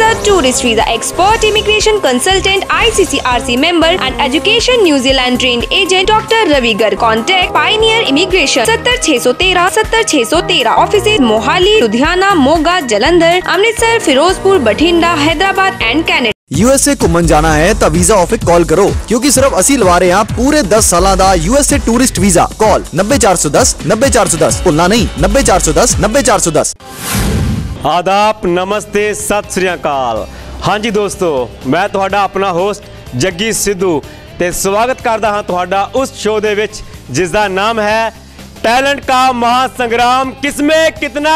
Sir Tourist Visa Expert Immigration Consultant, ICCRC member and Education New Zealand trained agent Dr. Ravi Garg. Contact Pioneer Immigration 70613 70613 offices Mohali, Ludhiana, Moga, Jalandhar, Amritsar, Firozpur, Bathinda, Hyderabad and Canada। USA घूमन जाना है तो visa office call करो क्योंकि सिर्फ असी लवा रहे हैं पूरे 10 साल का यूएसए टूरिस्ट वीजा। कॉल 90410 90410, भुलना नहीं 90410 90410। आदाब, नमस्ते, सत श्री अकाल। हाँ जी दोस्तों, मैं तुहाडा अपना होस्ट जग्गी सिद्धू ते स्वागत करदा हाँ तुहाडा उस शो दे विच जिसका नाम है टैलेंट का महासंग्राम। किसमें कितना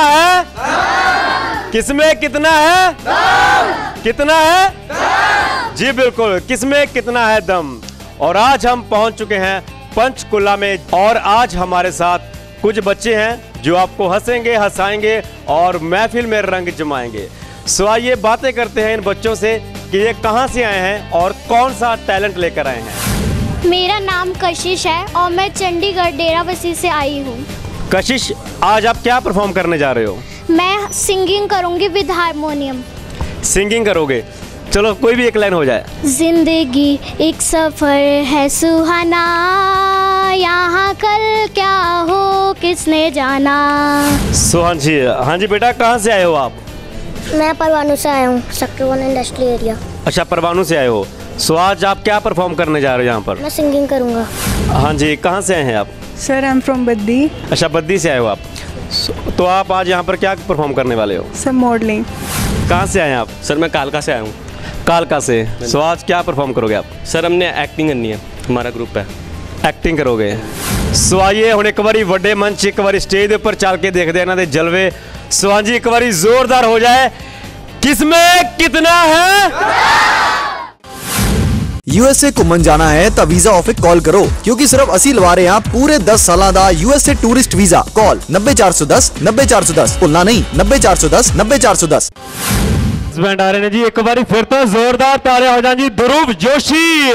है? किसमें कितना है? कितना है? जी बिल्कुल, किसमें कितना है दम। और आज हम पहुंच चुके हैं पंचकुला में और आज हमारे साथ कुछ बच्चे हैं जो आपको हंसेंगे, हंसाएंगे और महफिल में रंग जमाएंगे। सो आइए बातें करते हैं इन बच्चों से कि ये कहां से आए हैं और कौन सा टैलेंट लेकर आए हैं। मेरा नाम कशिश है और मैं चंडीगढ़ डेराबस्सी से आई हूँ। कशिश, आज आप क्या परफॉर्म करने जा रहे हो? मैं सिंगिंग करूँगी विद हारमोनियम। सिंगिंग करोगे? चलो कोई भी एक लाइन हो जाए। जिंदगी एक सफर है सुहाना, यहाँ कल क्या हो किसने जाना। सोहन जी, हाँ जी बेटा, कहाँ से आए हो आप? मैं परवाणू से आया हूँ, सेक्टर 1 इंडस्ट्रियल एरिया। अच्छा, परवाणू से आए हो। सो आज आप क्या परफॉर्म करने जा रहे हो यहाँ पर? मैं सिंगिंग करूँगा। हाँ जी, कहाँ से आए हैं आप? Sir, I am from Baddi. अच्छा, बद्दी से आए हो आप। तो आप आज यहाँ पर क्या परफॉर्म करने वाले हो? Sir, modelling. कहाँ से आए हैं आप? सर, मैं कालका से आया हूँ। कालका से। सो आज क्या परफॉर्म करोगे आप? सर, हमने एक्टिंग करनी है, हमारा ग्रुप है। एक्टिंग करोगे? सो आइए हुण एक बारी वड्डे मंच, एक बारी स्टेज के उपर चल के देखते हैं इन्हां दे जलवे। सो हाँ जी, एक बारी जोरदार हो जाए। किसमें कितना है? यूएसए घूमन जाना है तो वीजा ऑफिस कॉल करो क्योंकि सिर्फ असी लवा रहे हैं पूरे 10 साल का यूएसए टूरिस्ट वीजा। कॉल 90410 90410, भुलना नहीं 90410 90410। बैंड आ रहे हैं जी, एक बारी फिर तो जोरदार तालियां हो जाए जी। ध्रुव जोशी।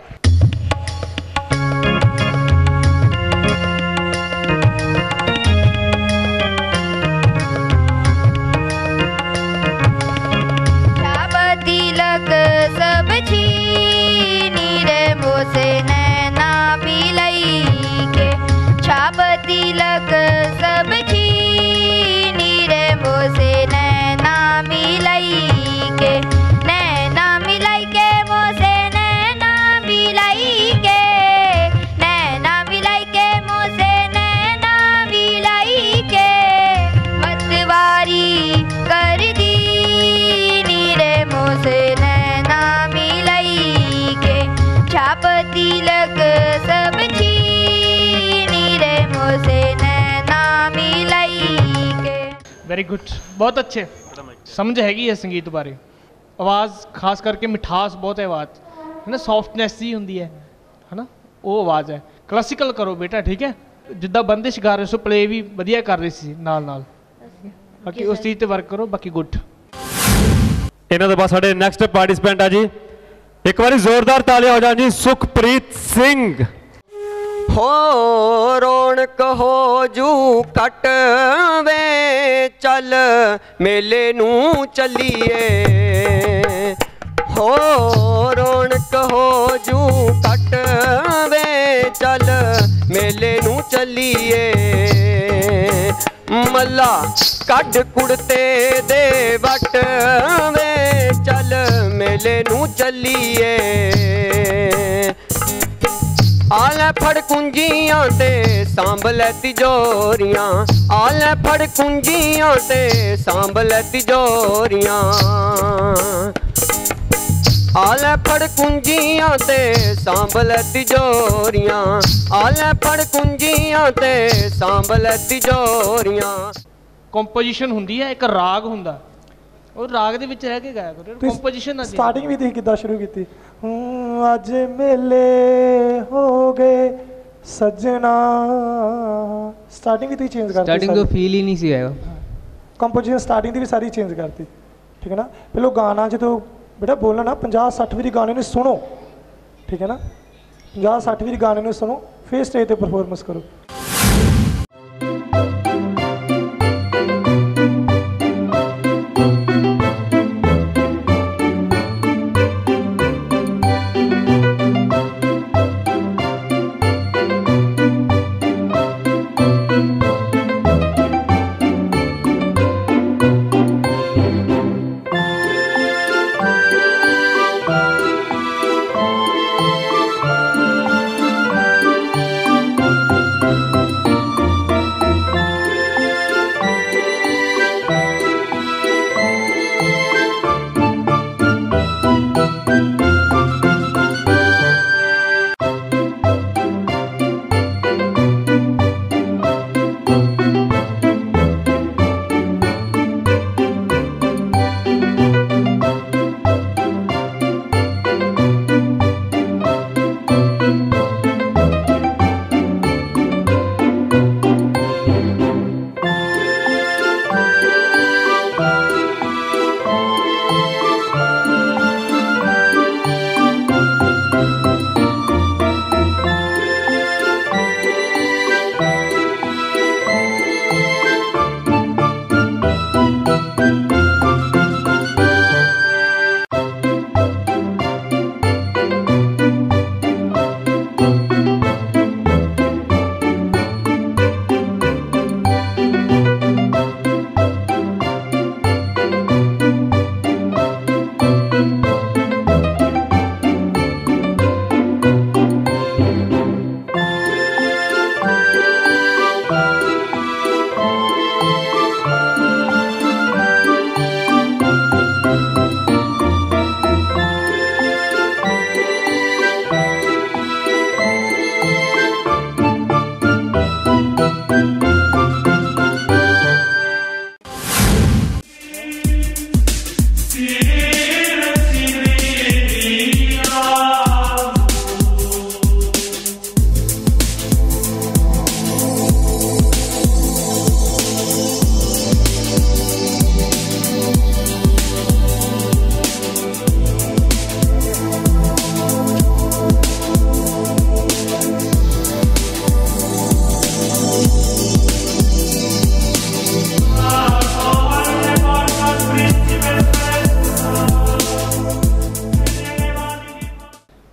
वेरी गुड, बहुत अच्छे समझ हैगी है संगीत बारे। आवाज़ खास करके मिठास बहुत है, आवाज़ है ना, सॉफ्टनेस ही होंगी है ना, वो आवाज़ है। क्लासिकल करो बेटा, ठीक है। जिद्दां बंदिश गा रहे सो प्ले भी वधिया कर रही सी नाल नाल, बाकी उस चीज़ ते वर्क करो, बाकी गुड। इन्हों के बाद साढ़े नेक्स्ट पार्टिसिपेंट आ जी, एक बार जोरदार तालियां हो जाए जी। सुखप्रीत सिंह। हो रौनक हो जू कट वे चल मेले नू चलिए। हो रौनक हो जू कट वे चल मेले नू चलिए। मल्ला कड कुड़ते दे वट वे चल मेले नू चलिए। आलै फड़ कुंजियां ते सांभल तिजोरियां, आलै फड़ कुंजियां ते सांभल तिजोरियां। आलै फड़ कुंजियां ते सांभल तिजोरियां, आलै फड़ कुंजियां ते सांभल तिजोरियां। कंपोजिशन हुंदी है, एक राग हुंदा, और राग दे विच रह के गाया करो। कंपोजिशन स्टार्टिंग भी तुसीं किद्दां शुरू कीती? अज मेले हो गए सजना। स्टार्टिंग भी तुसीं चेंज करती, स्टार्टिंग तो फील ही नहीं सी आया। कंपोजिशन स्टार्टिंग दी भी सारी चेंज करती, ठीक है ना। पहले गाना जो बेटा बोलना ना 50-60 बारी गाने ने सुनो, ठीक है ना। 50-60 बारी गाने ने सुनो, फिर स्टेज पे परफॉर्मेंस करो।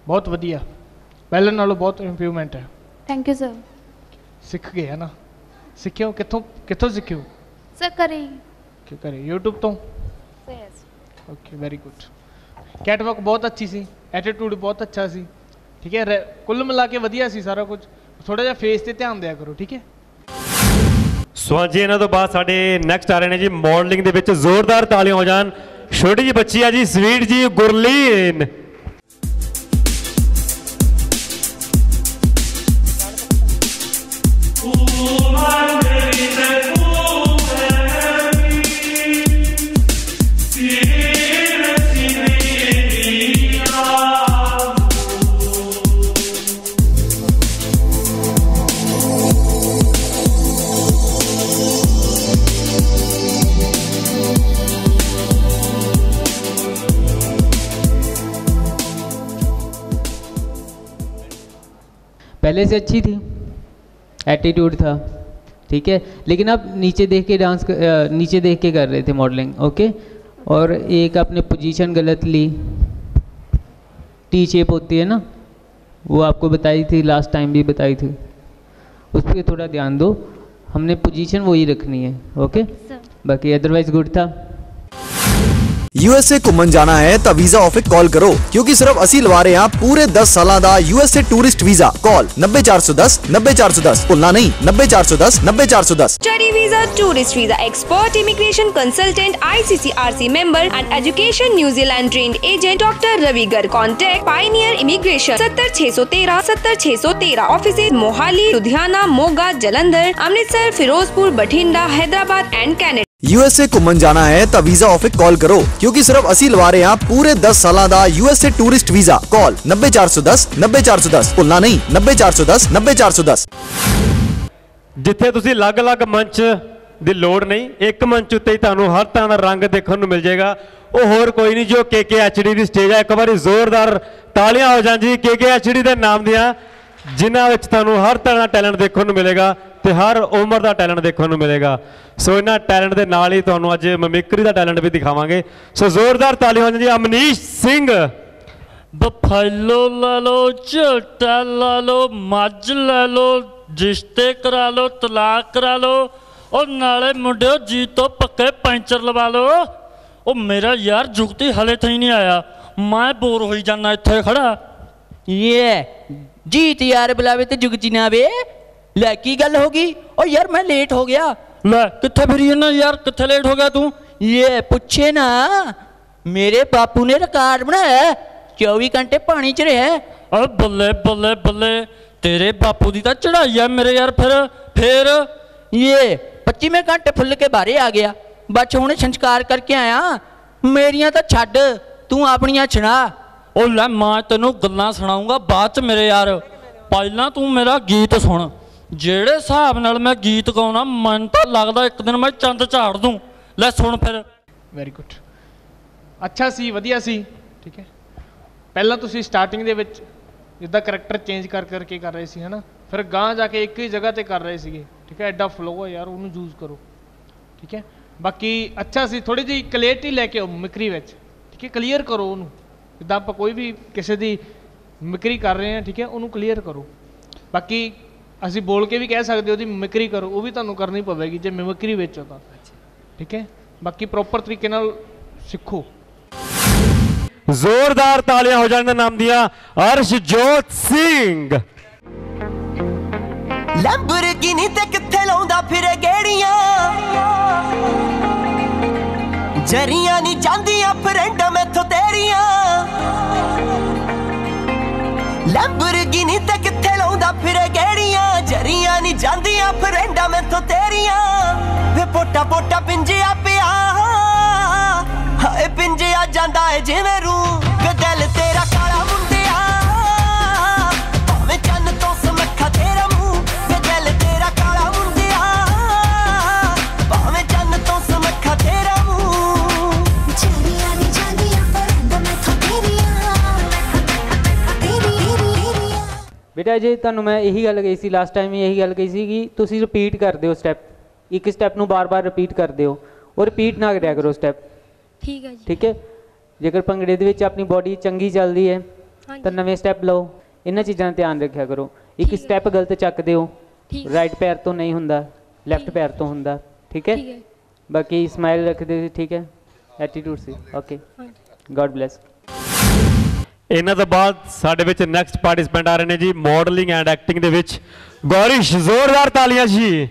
बहुत वधिया, पहले नालों बहुत इंप्रूवमेंट है। Thank you sir. सीख गए है ना? सीखियो कितों कितों सीखियो? सर करे क्यों करे? यूट्यूब तो। Okay very good. कैटवॉक बहुत अच्छी सी, एटीट्यूड बहुत अच्छा सी, ठीक है। कुल मिला के वधिया सी सारा कुछ। थोड़ा जिहा फेस ते ध्यान दिया करो, ठीक है। ਸੋ ਹਾਂਜੀ ਇਹਨਾਂ ਤੋਂ ਬਾਅਦ ਸਾਡੇ ਨੈਕਸਟ ਆ ਰਹੇ ਨੇ ਜੀ ਮਾਡਲਿੰਗ ਦੇ ਵਿੱਚ, ਜ਼ੋਰਦਾਰ ਤਾਲੀਆਂ ਹੋ ਜਾਣ। ਛੋਟੀ ਜੀ ਬੱਚੀ ਆ ਜੀ, ਸਵੀਟ ਜੀ ਗੁਰਲੀਨ। पहले से अच्छी थी, एटीट्यूड था, ठीक है, लेकिन आप नीचे देख के नीचे देख के कर रहे थे मॉडलिंग, ओके। और एक आपने पोजीशन गलत ली, टी शेप होती है ना, वो आपको बताई थी लास्ट टाइम भी बताई थी, उस पर थोड़ा ध्यान दो। हमने पोजीशन वही रखनी है, ओके। बाकी अदरवाइज गुड था। यूएसए घुमन जाना है तो वीजा ऑफिस कॉल करो, क्योंकि सिर्फ असी लवा रहे हैं पूरे 10 साल का यूएसए टूरिस्ट वीजा। कॉल 90410 90410, भूलना नहीं 90410 90410। Study visa, tourist visa, expert immigration consultant, ICCRC member and education New Zealand trained agent Dr. Ravi Garg. Contact Pioneer Immigration 70613 70613, offices Mohali, Ludhiana, Moga, Jalandhar, Amritsar, Firozpur, Bathinda, Hyderabad and Canada। USA घुमन जाना है तो वीजा ऑफिस कॉल करो, क्योंकि सिर्फ असी लवा रहे हैं पूरे 10 साल का यूएसए टूरिस्ट वीजा। कॉल 90410 90410, भूलना नहीं 90410 90410। ਜਿੱਥੇ ਤੁਸੀਂ ਅਲੱਗ-ਅਲੱਗ ਮੰਚ ਦੀ ਲੋੜ ਨਹੀਂ, ਇੱਕ ਮੰਚ ਉੱਤੇ ਹੀ ਤੁਹਾਨੂੰ ਹਰ ਤਰ੍ਹਾਂ ਦਾ ਰੰਗ ਦੇਖਣ ਨੂੰ ਮਿਲ ਜਾਏਗਾ। ਉਹ ਹੋਰ ਕੋਈ ਨਹੀਂ ਜੋ KKHD ਦੀ ਸਟੇਜ ਹੈ। ਇੱਕ ਵਾਰੀ ਜ਼ੋਰਦਾਰ ਤਾਲੀਆਂ ਹੋ ਜਾਣ ਜੀ KKHD ਦੇ ਨਾਮ ਦੀਆਂ, ਜਿਨ੍ਹਾਂ ਵਿੱਚ ਤੁਹਾਨੂੰ ਹਰ ਤਰ੍ਹਾਂ ਦਾ ਟੈਲੈਂਟ ਦੇਖਣ ਨੂੰ ਮਿਲੇਗਾ ਤੇ ਹਰ ਉਮਰ ਦਾ ਟੈਲੈਂਟ ਦੇਖਣ ਨੂੰ ਮਿਲੇਗਾ। ਸੋ ਇਹਨਾਂ ਟੈਲੈਂਟ ਦੇ ਨਾਲ ਹੀ ਤੁਹਾਨੂੰ ਅੱਜ ਮਿਮਿਕਰੀ ਦਾ ਟੈਲੈਂਟ ਵੀ ਦਿਖਾਵਾਂਗੇ। ਸੋ ਜ਼ੋਰਦਾਰ ਤਾਲੀਆਂ ਹੋ ਜਾਣ ਜੀ ਅਮਨੀਸ਼ ਸਿੰਘ। ਬਫੈਲੋ ਲੈ ਲਓ, ਝੋਟਾ ਲਾ ਲਓ, ਮੱਝ ਲੈ ਲਓ, ਰਿਸ਼ਤੇ ਕਰਾ ਲਓ, ਤਲਾਕ ਕਰਾ ਲਓ, ਉਹ ਨਾਲੇ ਮੁੰਡਿਓ ਜੀ ਤੋਂ ਪੱਕੇ ਪੈਂਚਰ ਲਵਾ ਲਓ। ਉਹ ਮੇਰਾ ਯਾਰ ਜੁਗਤੀ ਹਲੇ ਤਾਈਂ ਨਹੀਂ ਆਇਆ, ਮੈਂ ਬੋਰ ਹੋਈ ਜਾਂਦਾ ਇੱਥੇ ਖੜਾ। जीत यार बुलावे तो जुगती ना वे, लै की गल होगी? और यार मैं लेट हो गया। लै कित्थे फिरी ना यार, कित्थे लेट हो गया तू? ये पूछे ना, मेरे बापू ने रिकॉर्ड बनाया 24 घंटे पानी च रहा। अरे बल्ले बल्ले बल्ले, तेरे बापू दी तां चढ़ाई है मेरे यार। फिर ये 25वें घंटे फुल के बाहरे आ गया, बस हुणे संस्कार करके आया। मेरियां तां छड्ड, तू अपनियां सुना। ओ लै मैं तेनों गल्लां सुनाऊंगा बाद च मेरे यार, पहला तू मेरा गीत सुन। जेड़े हिसाब नाल मैं गीत गाउणा, मन तो लगदा एक दिन मैं चंद झाड़ दूं। लै सुन फिर। वेरी गुड, अच्छा सी, वधिया सी, ठीक है। पहला तुसीं स्टार्टिंग दे विच जिद्दां करैक्टर चेंज करके कर रहे सी, है ना, फिर गां जाके एक ही जगह ते कर रहे सीगे, ठीक है। एडा फ्लो है यार, उन्होंने यूज करो, ठीक है। बाकी अच्छा सी, थोड़ी जी क्लैरिटी लैके आओ मिमिक्री विच, ठीक है। क्लीयर करो उन्होंने, जिद्दां आपां कोई भी किसी दी मिमिक्री कर रहे हैं, ठीक है, उन्होंने क्लीयर करो। बाकी असीं बोल के भी कह सकते हो दी मिमिक्री करो, वो भी तुहानूं करनी पवेगी जे मिमिक्री विच हो तां, ठीक है। बाकी प्रॉपर तरीके नाल सिखो। जोरदार तालियां हो जाने नाम दिया अर्शजोत सिंह। लैंबोर्गिनी ते कित्थे लाउंदा फिरे गेड़ियां, जरियां नी जांदियां फ्रेंड मैथों तेरियां। लैंबोर्गिनी ते कित्थे लाउंदा फिरे गेड़ियां, जरियां नी जांदियां फ्रेंड मैथों तेरियां। वे पोटा पोटा पिंजिया पिया, हाय पिंजिया जांदा है जिवें रूह, वे दिल तेरा काला मुंडिया, भावें चन्न तो समखा तेरा मुंह। वे दिल तेरा काला मुंडिया, भावें चन्न तो समखा तेरा मुंह। जरियां नी जांदियां फ्रेंड मैथों तेरियां। बेटा जी तुहानूं मैं यही गल कही सी लास्ट टाइम, यही गल कही सी कि तुसीं रिपीट कर दिओ स्टैप, एक स्टैप नूं बार बार रिपीट कर दिओ और रिपीट ना करिया करो स्टैप, ठीक है जी। ठीक है। जेकर भंगड़े दे विच अपनी बॉडी चंगी चलदी है, ਤਾਂ ਨਵੇਂ ਸਟੈਪ ਲਓ। ਇਹਨਾਂ ਚੀਜ਼ਾਂ ਦਾ ਧਿਆਨ ਰੱਖਿਆ ਕਰੋ। ਇੱਕ ਸਟੈਪ ਗਲਤ ਚੱਕਦੇ ਹੋ, ਰਾਈਟ ਪੈਰ ਤੋਂ ਨਹੀਂ ਹੁੰਦਾ, ਲੈਫਟ ਪੈਰ ਤੋਂ ਹੁੰਦਾ। ਠੀਕ ਹੈ, ਬਾਕੀ ਸਮਾਈਲ ਰੱਖਦੇ ਸੀ। ਠੀਕ ਹੈ, ਐਟੀਟਿਊਡ ਸੀ। Okay, god bless. ਇਹਨਾਂ ਤੋਂ ਬਾਅਦ ਸਾਡੇ ਵਿੱਚ ਨੈਕਸਟ ਪਾਰਟਿਸਪੈਂਟ ਆ ਰਹੇ ਨੇ ਜੀ ਮਾਡਲਿੰਗ ਐਂਡ ਐਕਟਿੰਗ ਦੇ ਵਿੱਚ ਗੌਰਿਸ਼। ਜ਼ੋਰਦਾਰ ਤਾਲੀਆਂ ਜੀ।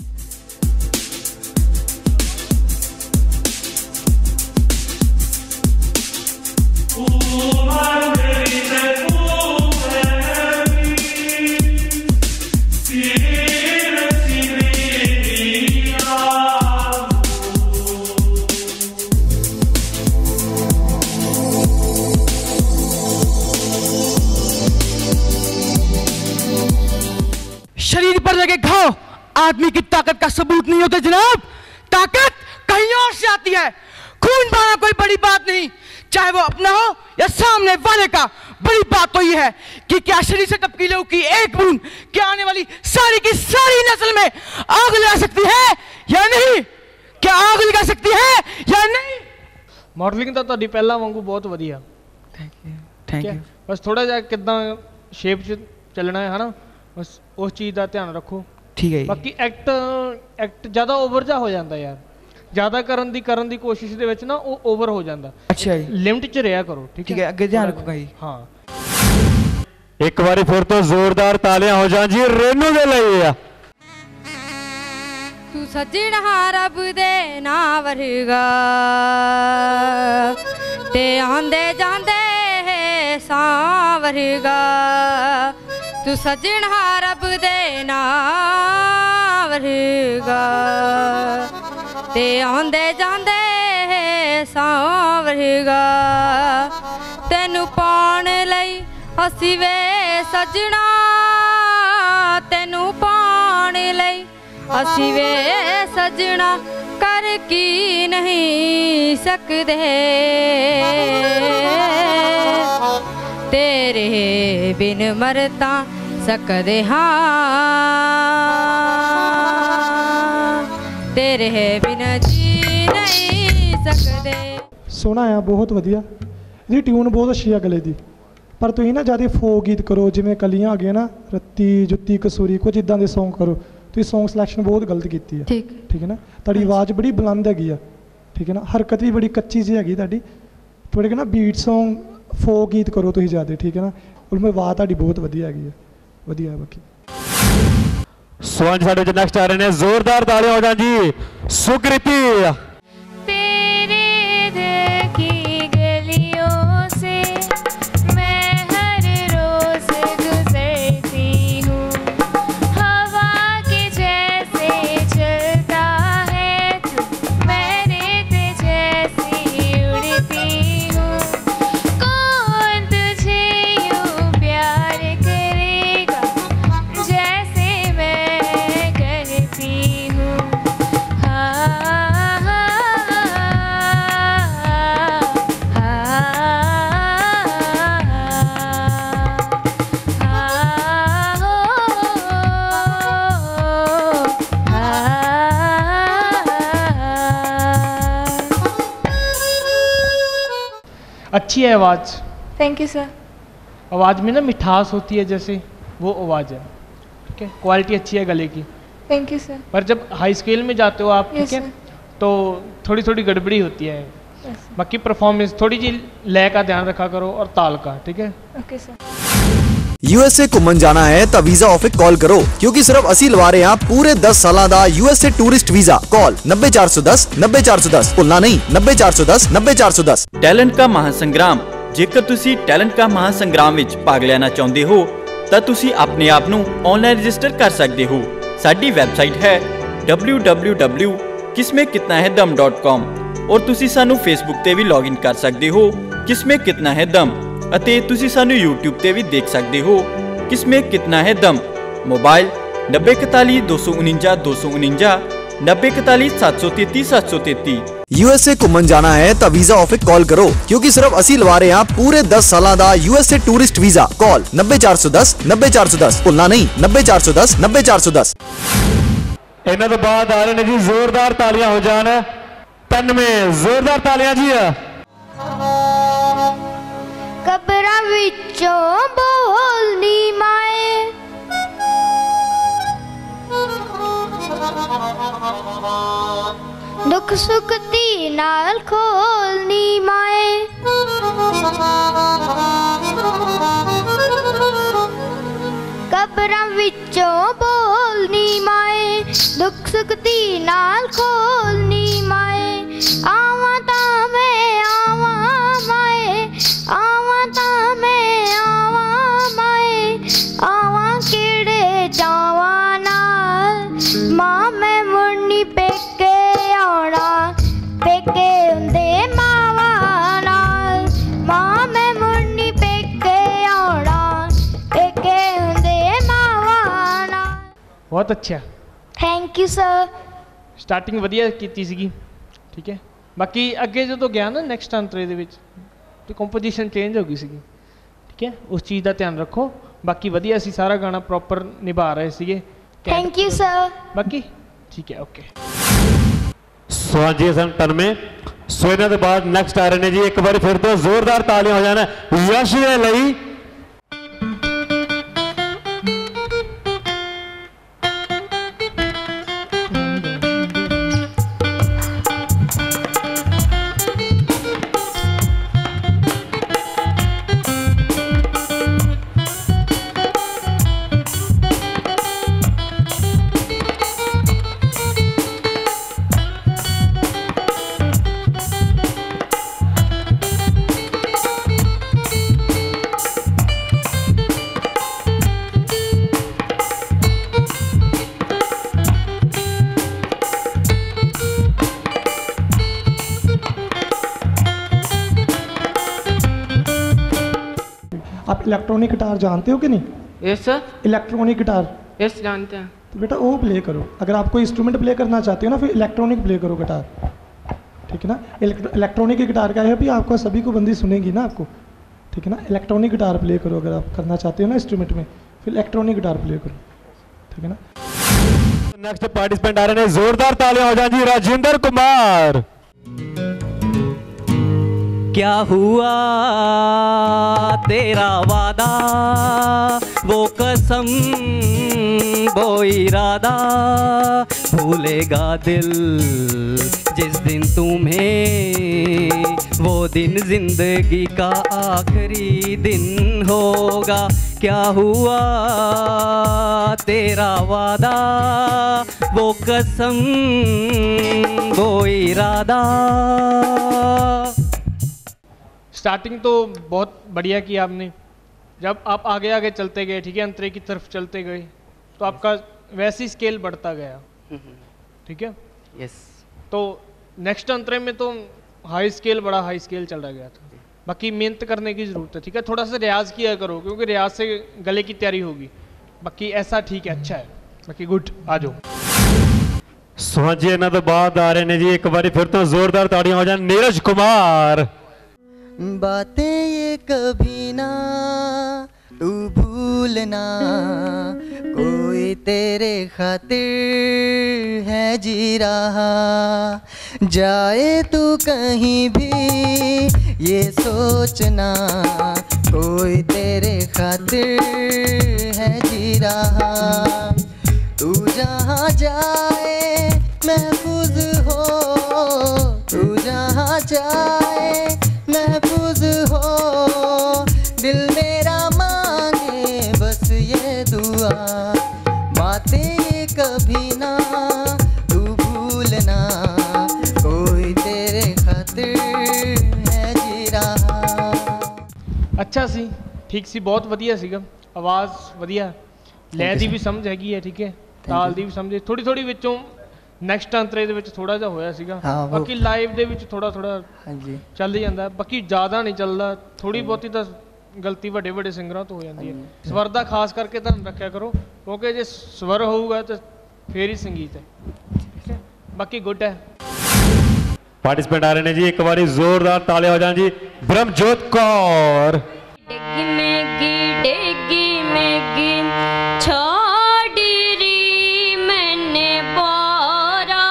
शरीर पर लगे घाव आदमी की ताकत का सबूत नहीं होते जनाब। ताकत कहीं और से आती है। खून बहाना कोई बड़ी बात नहीं, चाहे वो अपना हो या सामने वाले का। बड़ी बात तो ये है कि क्या शरीर से टपकी लहू की एक बूंद क्या आने वाली सारी की सारी नस्ल में आग लगा सकती है या नहीं? क्या आग लगा सकती है या नहीं? मॉडलिंग तो ਤੁਹਾਡੀ ਪਹਿਲਾਂ ਵਾਂਗੂ ਬਹੁਤ ਵਧੀਆ। Thank you. बस थोड़ा ਜਿਹਾ ਕਿਦਾਂ ਸ਼ੇਪ 'ਚ ਚੱਲਣਾ ਹੈ ਹਨਾ, बस उस चीज़ का ध्यान रखो। ठीक है। बाकी एक्ट ज़्यादा ओवर जा हो जाता यार, ज़्यादा करन दी कोशिश दे विच ना वो ओवर हो जाता। अच्छा जी, लिमिट च रहा करो। ठीक है, अगे ध्यान रखूंगा जी। हाँ, एक बार फिर तो जोरदार तालियां हो जान जी रेनू दे लिए। तू सजना रब दे ना वरगा ते आंदे जांदे सांवरगा। तू सजना रब दे ना वरगा ते आंदे जांदे सांवरगा। तेनू पाण लई असी वे सजना, तेनू पाण लई असी वे सजना कर की नहीं सकदे। तेरे बिन मरता सकदे हाँ, तेरे बिन जी नहीं सकदे। सोहना आ, बहुत वधिया। ਇਹਦੀ ट्यून बहुत अच्छी है गले की, पर तुसीं ना ज़्यादा फोक गीत करो जिवें कलियां आ गई ना, रत्ती जुत्ती कसूरी, कुछ इदां दे सॉन्ग करो। तुसीं सॉन्ग सिलेक्शन बहुत गलत की है। ठीक है ना, तुहाडी आवाज़ बड़ी बुलंद हैगी आ। ठीक है ना, हरकत भी बड़ी कच्ची जी हैगी तुहाडी। थोड़े ना बीट सॉन्ग फोक गीत करो तुसीं ज़्यादा। ठीक है ना, उसमें आवाज़ तुहाडी बहुत वधिया हैगी है, वधिया है। बाकी स्वांज साडे विच नेक्स्ट आ रहे ने, जोरदार तालियां हो जान जी सुकृति। तेरे दिल की गलियों से मैं हर रोज गुजरती हूँ। हवा के जैसे चलता है तू, मैं रेत जैसी उड़ती हूँ। कौन तुझे यूँ प्यार करेगा जैसे मैं करती हूँ। अच्छी है आवाज़। Thank you sir. आवाज़ में ना मिठास होती है, जैसे वो आवाज़ है। ठीक है, क्वालिटी अच्छी है गले की। Thank you sir. पर जब हाई स्केल में जाते हो आप, ठीक है, तो थोड़ी थोड़ी गड़बड़ी होती है। बाकी परफॉर्मेंस थोड़ी जी लय का ध्यान रखा करो और ताल का। ठीक है, ओके सर। यूएसए घूमन जाना है तो वीजा ऑफिस कॉल करो, क्योंकि सिर्फ असी लवा रहे हैं पूरे 10 साल का यूएसए टूरिस्ट वीजा। कॉल 90410 90410, भुलना नहीं 90410 90410। टैलेंट का महासंग्राम। जेकर तुसी टैलेंट का महासंग्राम विच भाग लेना चाहते हो तो तुसी अपने आप नू ऑनलाइन रजिस्टर कर सकते हो। साडी वेबसाइट है www.kismekitnahedam.com और तुसी सानू फेसबुक ते भी लॉगिन कर सकते हो किसमें कितना है दम, अते तुसी सानू यूट्यूब ते भी देख सकते हो किसमें कितना है दम। मोबाइल 9041 249 249 9041 733 733। यूएसए घूमन जाना है तो वीजा ऑफिस कॉल करो, क्योंकि सिर्फ असी लवा रहे हैं पूरे 10 साल का यूएसए टूरिस्ट वीजा। कॉल 90410 90410, भुलना नहीं 90410 90410। इन्हां तो बाद आ रहे ने जी जोरदार तालियां हो जान तन में, जोरदार तालियां जी। कबरा विचों बोलनी माए, दुख सुख दी नाल खोलनी माए, कबरां विचों बोलनी माए, दुख सुख दी नाल खोलनी माए, आवां तां मैं आवां माए, आवां तां मैं आवां माए, आवां केड़े जावां नाल, मां मैं मुड़नी पेके आउणा, पेके हुंदे मावां नाल, मां मैं मुड़नी पेके आउणा, पेके हुंदे मावां नाल। बहुत अच्छा, थैंक यू सर। स्टार्टिंग ਵਧੀਆ ਕੀਤੀ ਸੀਗੀ, ਠੀਕ ਹੈ। ਬਾਕੀ ਅੱਗੇ ਜਦੋਂ ਗਿਆ ਨਾ ਨੈਕਸਟ ਅੰਤਰੇ ਦੇ ਵਿੱਚ ਤੇ ਕੰਪੋਜੀਸ਼ਨ ਚੇਂਜ ਹੋ ਗਈ ਸੀਗੀ, ਠੀਕ ਹੈ। ਉਸ ਚੀਜ਼ ਦਾ ਧਿਆਨ ਰੱਖੋ। ਬਾਕੀ ਵਧੀਆ ਸੀ, ਸਾਰਾ ਗਾਣਾ ਪ੍ਰੋਪਰ ਨਿਭਾ ਰਹੇ ਸੀਗੇ। Thank you sir. ਬਾਕੀ ਠੀਕ ਹੈ, ਓਕੇ। ਸੋ ਹਾਂਜੀ ਸਨ 98। ਸੋ ਇਹਨਾਂ ਦੇ ਬਾਅਦ ਨੈਕਸਟ ਆ ਰਹੇ ਨੇ ਜੀ, ਇੱਕ ਵਾਰੀ ਫਿਰ ਤੋਂ ਜ਼ੋਰਦਾਰ ਤਾਲੀਆਂ ਹੋ ਜਾਣ ਯਸ਼ ਦੇ ਲਈ। आप इलेक्ट्रॉनिक गिटार जानते हो कि नहीं? Yes sir. Electronic guitar? Yes जानते हैं। तो बेटा वो प्ले करो, अगर आप कोई इंस्ट्रूमेंट प्ले करना चाहते हो ना, फिर इलेक्ट्रॉनिक प्ले करो गिटार, ठीक है ना। इलेक्ट्रॉनिक की गिटार का है भी, आपको सभी को बंदी सुनेगी ना आपको, ठीक है ना। इलेक्ट्रॉनिक गिटार प्ले करो अगर आप करना चाहते हो ना इंस्ट्रूमेंट में, फिर इलेक्ट्रॉनिक गिटार प्ले करो, ठीक है ना। नेक्स्ट पार्टिसिपेंट आ रहे हैं, जोरदार तालियां हो जाएं जी, राजेंद्र कुमार। क्या हुआ तेरा वादा, वो कसम वो इरादा, भूलेगा दिल जिस दिन तुम्हें, वो दिन जिंदगी का आखिरी दिन होगा। क्या हुआ तेरा वादा, वो कसम वो इरादा। स्टार्टिंग तो बहुत बढ़िया की आपने, जब आप आगे आगे चलते गए, ठीक है, अंतरे की तरफ चलते गए, तो आपका वैसी स्केल बढ़ता गया, ठीक है। यस। तो नेक्स्ट अंतरे में तो हाई स्केल, बड़ा हाई स्केल चला गया था। बाकी मेहनत करने की ज़रूरत है, ठीक है। थोड़ा सा रियाज किया करो, क्योंकि रियाज से गले की तैयारी होगी। बाकी ऐसा ठीक है, अच्छा है। बाकी गुड, आ जाओ। सो हाँ जी, इन्हों तो बाद आ रहे हैं जी, एक बार फिर तो जोरदार ताड़ियां हो जाए, नीरज कुमार। बातें ये कभी ना तू भूलना, कोई तेरे खातिर है जी रहा, जाए तू कहीं भी ये सोचना, कोई तेरे खातिर है जी रहा, तू जहाँ जाए महफूज हो, तू जहाँ जाए महफूज हो, दिल मेरा मांगे बस ये दुआ, बातें कभी ना तू भूलना, कोई तेरे खातिर है जी रहा। अच्छा सी, ठीक सी, बहुत वधिया सीगा, आवाज़ वधिया, लय दी भी समझ हैगी है, ठीक है, ताल दी भी समझ, थोड़ी थोड़ी विचों ਨੈਕਸਟ ਅੰਤਰੇ ਦੇ ਵਿੱਚ ਥੋੜਾ ਜਿਹਾ ਹੋਇਆ ਸੀਗਾ। ਬਾਕੀ ਲਾਈਵ ਦੇ ਵਿੱਚ ਥੋੜਾ ਥੋੜਾ ਹਾਂਜੀ ਚੱਲ ਹੀ ਜਾਂਦਾ, ਬਾਕੀ ਜ਼ਿਆਦਾ ਨਹੀਂ ਚੱਲਦਾ, ਥੋੜੀ ਬਹੁਤੀ ਤਾਂ ਗਲਤੀ ਵੱਡੇ ਵੱਡੇ ਸਿੰਗਰਾਂ ਤੋਂ ਹੋ ਜਾਂਦੀ ਹੈ। ਸਵਰ ਦਾ ਖਾਸ ਕਰਕੇ ਧਿਆਨ ਰੱਖਿਆ ਕਰੋ, ਕਿਉਂਕਿ ਜੇ ਸਵਰ ਹੋਊਗਾ ਤਾਂ ਫੇਰ ਹੀ ਸੰਗੀਤ ਹੈ, ਠੀਕ ਹੈ। ਬਾਕੀ ਗੁੱਡ ਹੈ। पार्टिसिपेंट आ रहे हैं जी, एक बार जोरदार तालियां हो जाएं जी, ब्रह्मजोत कौर। डेगी मेगी डेगी मेगी छोड़ी री मैंने बोरा,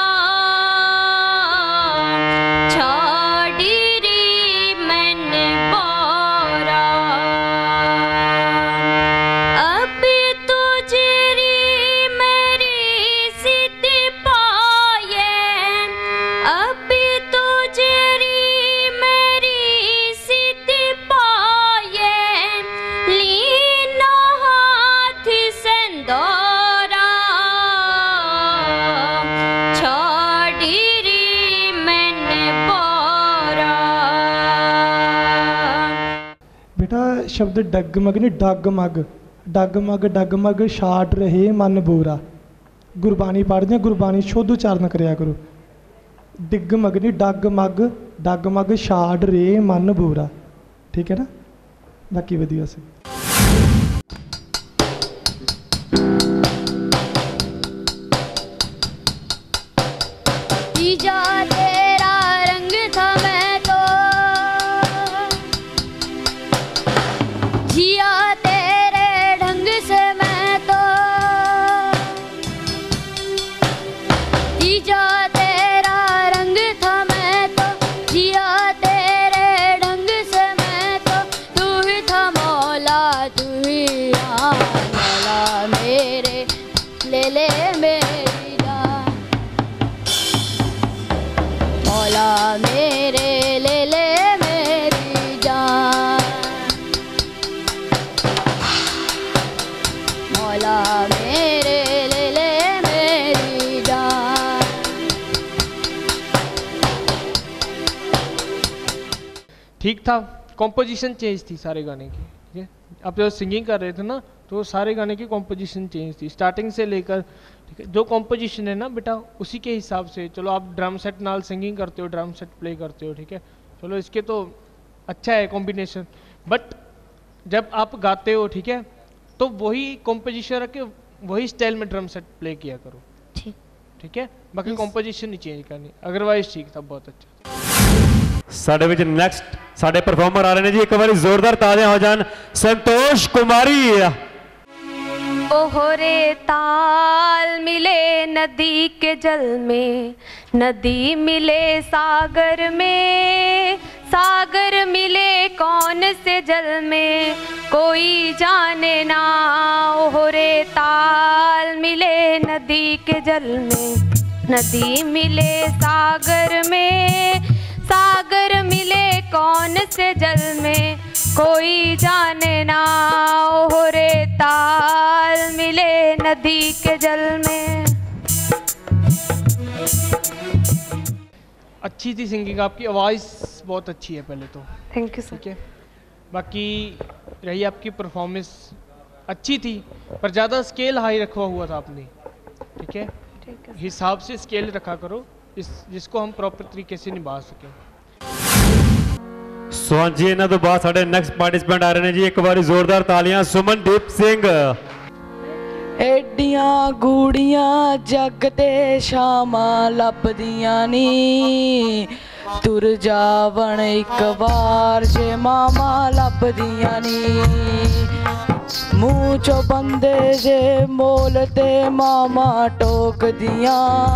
छोड़ी री मैंने बोरा, शब्द डगमग नहीं डगमग, डगमग डगमग छाड़ रहे मन बोरा। गुरबाणी पढ़दे गुरबाणी शुद्ध उचारण करया करो। डिगमग नहीं डगमग, डगमग छाड़ रहे मन बोरा। ठीक है ना, बाकी वधिया से। जीजा तेरा रंग था मैं तो जिया तेरे ढंग से मैं तो। जीजा तेरा रंग था मैं तो जिया तेरे ढंग से मैं तो। तू ही था मौला तू ही मौला मेरे ले मेरी जान। मौला मेरे ले मेरी जान। मौला मेरे ले मेरी जान। ठीक था, कॉम्पोजिशन चेंज थी सारे गाने की। ठीक है, आप जो सिंगिंग कर रहे थे ना तो सारे गाने की कॉम्पोजिशन चेंज थी स्टार्टिंग से लेकर। ठीक है, जो कॉम्पोजिशन है ना बेटा उसी के हिसाब से चलो। आप ड्रम सेट नाल सिंगिंग करते हो, ड्रम सेट प्ले करते हो। ठीक है, चलो इसके तो अच्छा है कॉम्बिनेशन, बट जब आप गाते हो ठीक है तो वही कॉम्पोजिशन रख के वही स्टाइल में ड्रम सेट प्ले किया करो। ठीक है, बाकी कॉम्पोजिशन नहीं चेंज करनी, अदरवाइज ठीक था, बहुत अच्छा। ਸਾਡੇ ਵਿੱਚ ਨੈਕਸਟ ਸਾਡੇ ਪਰਫਾਰਮਰ ਆ ਰਹੇ ਨੇ ਜੀ, ਇੱਕ ਵਾਰੀ ਜ਼ੋਰਦਾਰ ਤਾਲੀਆਂ ਹੋ ਜਾਣ। संतोष कुमारी। ओहो रे ताल मिले नदी के जल में, नदी मिले सागर में, सागर मिले कौन से जल में कोई जाने ना। ओहो रे ताल मिले नदी के जल में, नदी मिले सागर में, सागर मिले कौन से जल में कोई जाने ना। ओहो रे ताल मिले नदी के जल में। अच्छी थी सिंगिंग, आपकी आवाज़ बहुत अच्छी है पहले तो। Thank you sir. ठीक है, बाकी रही आपकी परफॉर्मेंस अच्छी थी पर ज़्यादा स्केल हाई रखा हुआ था आपने। ठीक है, हिसाब से स्केल रखा करो जिसको हम प्रॉपर तरीके से निभा सकें। सो हाँ जी, इन्हों तो बाद साढ़े नैक्सट पार्टिसिपेंट आ रहे हैं जी, एक बार जोरदार तालियां सुमनदीप सिंह। एडियां गूड़ियां जग ते शामा लभदियां नी, तुर जावण एक बार जे मामा लभदियां नी। मुँह चो बंदे जे मोल ते मामा टोक दिया,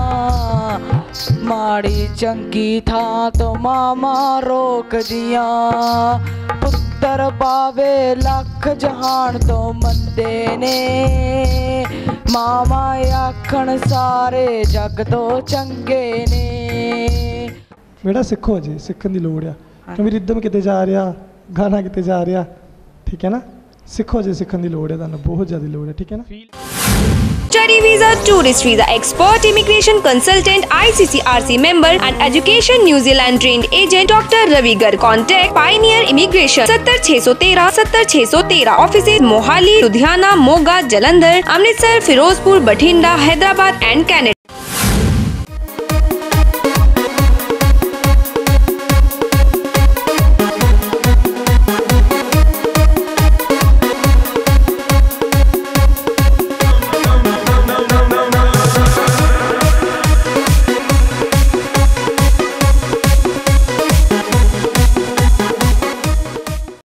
माड़ी चंगी था तो मामा रोक दिया। पुत्र पावे लख जहान तो मंदे ने, मामा आखण सारे जग तो चंगे ने। बेटा सिखो जी, सिखण दी लोड़ आ, क्योंकि रिदम किते जा रहा, गाना किते जा रहा। ठीक है ना, सिखो जी, सिखण दी लोड़ है, तुहानू बहुत ज़्यादा लोड़ है। ठीक है ना। Study visa, tourist visa, expert immigration consultant, ICCRC member and education New Zealand trained agent Dr. Ravi Garg. Contact Pioneer Immigration 70613 70613 offices Mohali, Ludhiana, Moga, Jalandhar, Amritsar, Firozpur, Bathinda, Hyderabad and Canada.